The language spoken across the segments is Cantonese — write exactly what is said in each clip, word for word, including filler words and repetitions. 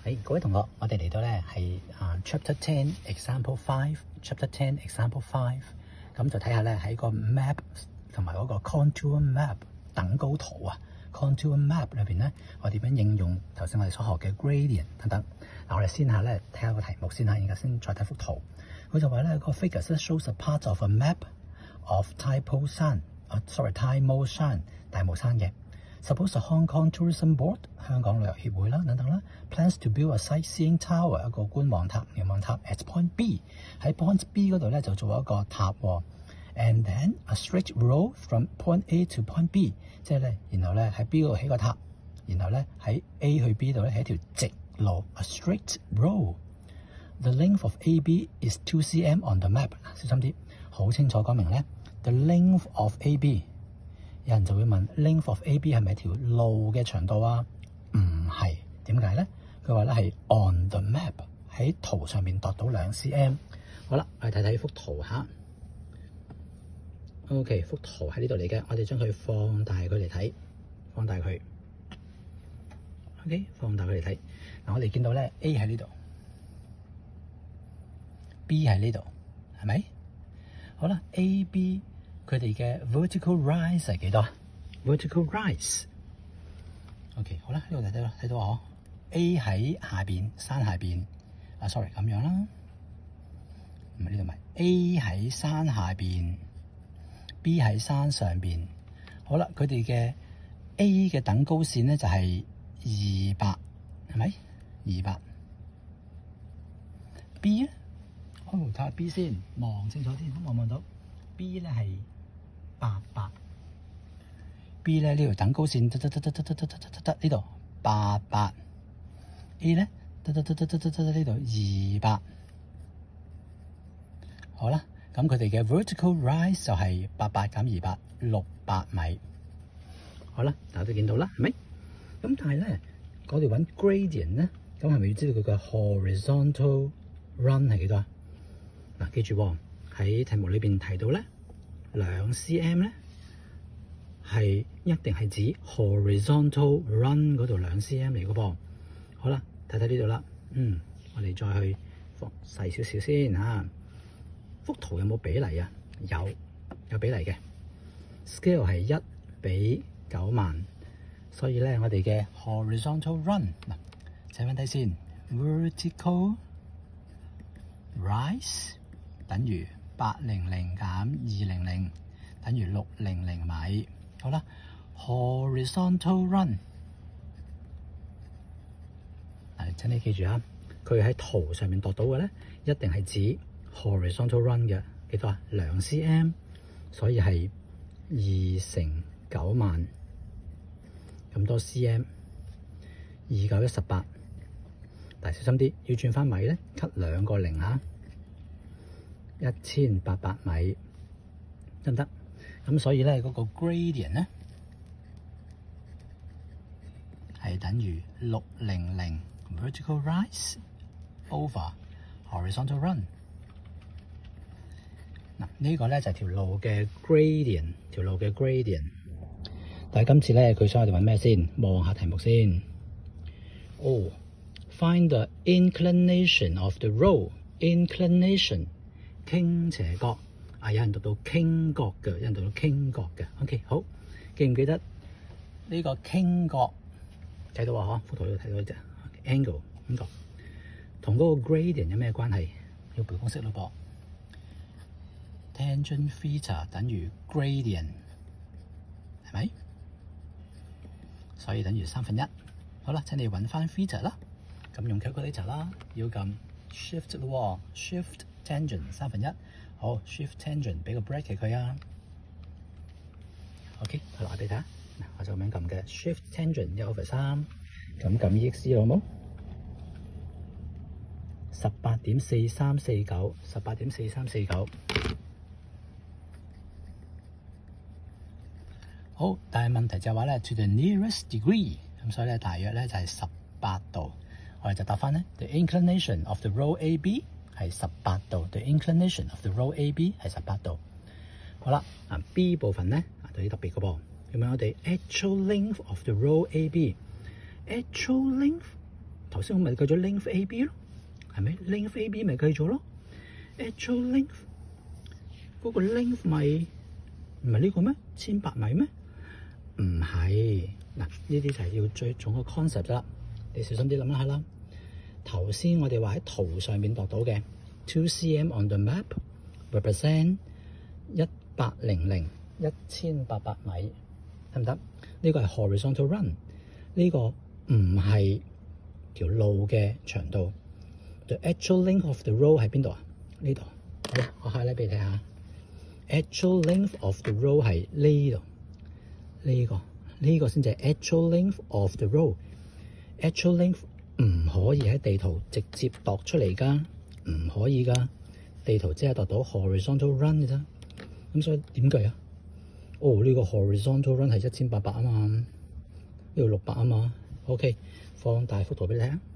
誒，各位同學，我哋嚟到咧係啊 Chapter Ten Example Five，Chapter Ten Example Five，咁就睇下咧喺個 map 同埋嗰個 contour map 等高圖啊 ，contour map 裏邊咧，我點樣應用頭先我哋所學嘅 gradient 等等。嗱，我哋先下咧睇下個題目先嚇，而家先再睇幅圖。佢就話咧個 figures shows a part of a map of Taipo Shan， 啊 sorry Taimo Shan 大帽山嘅。Suppose a Hong Kong Tourism Board 香港旅遊協會啦等等啦 ，plans to build a sightseeing tower 一個觀望塔、瞭望塔 at point B 喺 point B 嗰度咧就做一個塔喎 ，and then a straight road from point A to point B， 即係咧，然後咧喺 B 嗰度起個塔，然後咧喺 A 去 B 度咧係一條直路 ，a straight road。The length of A B is two centimeters on the map。小心啲，好清楚講明咧 ，the length of A B。有人就會問 length of A B 係咪一條路嘅長度啊？唔係，點解咧？佢話咧係 on the map 喺圖上面度到兩 cm。好啦，我哋睇睇幅圖嚇。OK， 幅圖喺呢度嚟嘅，我哋將佢放大佢嚟睇，放大佢。OK， 放大佢嚟睇。嗱，我哋見到咧 A 喺呢度 ，B 喺呢度，係咪？好啦 ，A、B。佢哋嘅 vertical rise 係幾多 ？vertical rise。OK， 好啦，呢度睇到睇到嗬 ，A 喺下邊山下邊，啊 sorry 咁樣啦，唔係呢度咪 A 喺山下邊 ，B 喺山上邊。好啦，佢哋嘅 A 嘅等高線咧就係二百，係咪？二百。B 咧，我哋睇下 B 先，望清楚啲，望唔望到 ？B 咧係八百 ，B 咧呢條等高線得得得得得得得得得得呢度八百 ，A 咧得得得得得得得呢度二百。好啦，咁佢哋嘅 vertical rise 就係八百減二百，六百米。好啦，大家都見到啦，係咪？咁但係咧，我哋揾 gradient 咧，咁係咪要知道佢嘅 horizontal run 係幾多啊？嗱，記住喎，喺題目裏邊提到咧。兩 cm 咧係一定係指 horizontal run 嗰度兩 cm 嚟嘅噃。好啦，睇睇呢度啦。嗯，我哋再去放細少少先嚇。幅圖有冇比例啊？有，有比例嘅。Scale 係一比九萬，所以咧我哋嘅 horizontal run 嗱，寫翻低先 ，vertical rise 等於八零零減二零零等於六零零米。好啦 ，horizontal run， 嗱，請你記住啊，佢喺圖上面度到嘅咧，一定係指 horizontal run 嘅幾多啊？兩 cm， 所以係二乘九萬咁多 cm， 二九一十八。但係小心啲，要轉翻米咧，cut 兩個零嚇。一千八百米得唔得？咁所以咧嗰個 gradient 咧係等於六零零 vertical rise over horizontal run。嗱，呢個咧就係條路嘅 gradient， 條路嘅 gradient。但係今次咧佢想我哋揾咩先？望下題目先。哦 ，find the inclination of the road。inclination。傾斜角啊！有人讀到傾角嘅，有人讀到傾角嘅。OK， 好，記唔記得呢個傾角？睇到啊，嗬，幅圖度睇到隻 angle 傾角，同嗰個 gradient 有咩關係？要背公式咯噃。Tangent theta 等於 gradient， 係咪？所以等於三分一。好啦，請你揾翻 theta 啦。咁用 calculator 啦，要撳 shift 咯 ，shift。tangent 三分一，好 shift tangent 俾個 bracket 佢啊。OK， 我嚟俾睇下，我就咁樣撳嘅 shift tangent 一 over 三，咁撳 E X 好冇？十八點四三四九，十八點四三四九。好，但係問題就係話咧 to the nearest degree， 咁所以咧大約咧就係十八度。我哋就答翻咧 the inclination of the road A B。係十八度 ，the inclination of the road A B 係十八度。好啦，啊 B 部分咧啊有啲特別嘅噃，咁樣我哋 actual length of the road A B，actual length 頭先我咪計咗 length A B 咯，係咪 length A B 咪計咗咯 ？actual length 嗰個 length 咪唔係呢個咩？千八米咩？唔係嗱，呢啲就係要最重嘅 concept 啦。你小心啲諗一下啦。頭先我哋話喺圖上面度到嘅 two cm on the map represent 一八零零一千八百米，得唔得？呢個係 horizontal run， 呢個唔係條路嘅長度。The actual length of the road 喺邊度啊？呢度。好啦，我 highlight 俾你睇下。Actual length of the road 係呢度，呢個呢個先至係 actual length of the road。Actual length 唔可以喺地圖直接度出嚟㗎，唔可以㗎。地圖只係度到 horizontal run 嘅啫。咁所以點計啊？哦，呢個 horizontal run 係一千八百啊嘛，呢度六百啊嘛。OK， 放大幅圖俾你睇。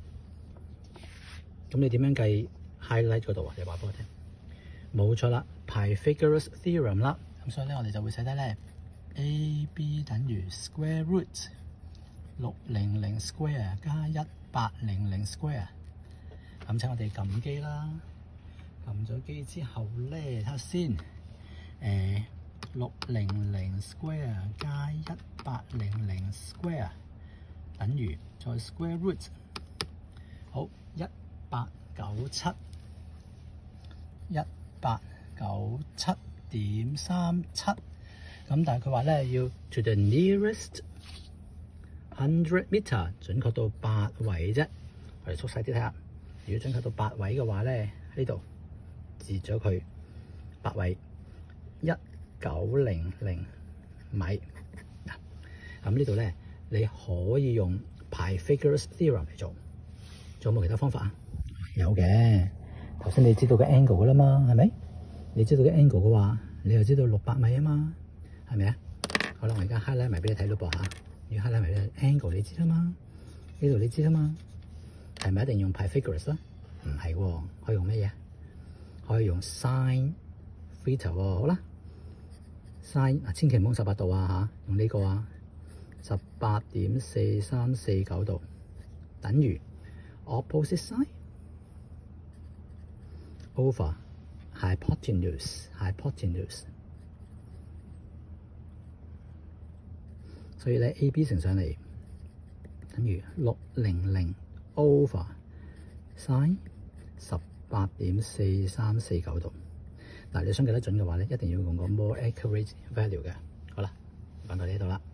咁你點樣計 highlight 嗰度啊？你話俾我聽。冇錯啦 ，Pythagoras theorem 啦。咁所以咧，我哋就會寫得咧 A B 等於 square root 六零零 square 加一八零零 square。咁請我哋撳機啦。撳咗機之後咧，睇下先。誒，六零零 square 加一八零零 square 等於再 square root。好，一八九七一八九七點三七。咁但係佢話咧要 to the nearest hundred meter 準確到八位啫。我哋縮細啲睇下，如果準確到八位嘅話咧，呢度截咗佢八位一九零零米。咁呢度咧你可以用 Pythagoras theorem 嚟做。仲有冇其他方法啊？有嘅。頭先你知道嘅 angle 噶啦嘛，係咪？你知道嘅 angle 嘅話，你又知道六百米啊嘛，係咪啊？好啦，我而家 highlight 埋俾你睇咯噃嚇。要 highlight 埋咧 angle 你知啦嘛，呢度你知啦嘛，係咪一定用 Pythagoras 啊？唔係喎，可以用咩嘢？可以用 sin theta 喎。好啦 ，sin 嗱千祈唔好十八度啊嚇，用呢個啊，十八點四三四九度等於 opposite side over hypotenuse hypotenuse。所以咧 A B 乘上嚟等於六零零 over sin 十八點四三四九度。嗱，你想計得準嘅話咧，一定要用個 more accurate value 嘅。好啦，講到呢度啦。